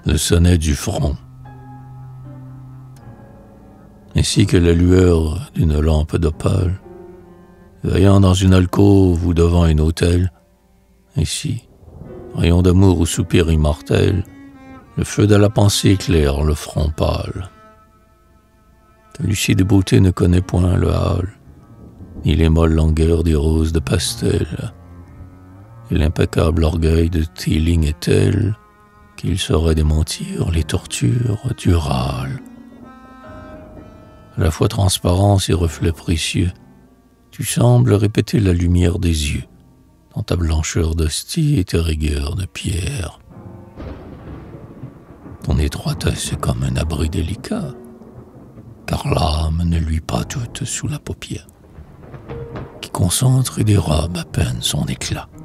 le sonnet du front, ainsi que la lueur d'une lampe d'opale, veillant dans une alcôve ou devant un autel, ainsi, rayon d'amour ou soupir immortel, le feu de la pensée éclaire le front pâle. Ta lucide beauté ne connaît point le hâle, ni les molles langueurs des roses de pastel, et l'impeccable orgueil de tes lignes est tel qu'il saurait démentir les tortures du râle. À la fois transparence et reflet précieux, tu sembles répéter la lumière des yeux, dans ta blancheur d'hostie et tes rigueurs de pierre. Ton étroitesse est comme un abri délicat, car l'âme ne luit pas toute sous la paupière, qui concentre et dérobe à peine son éclat.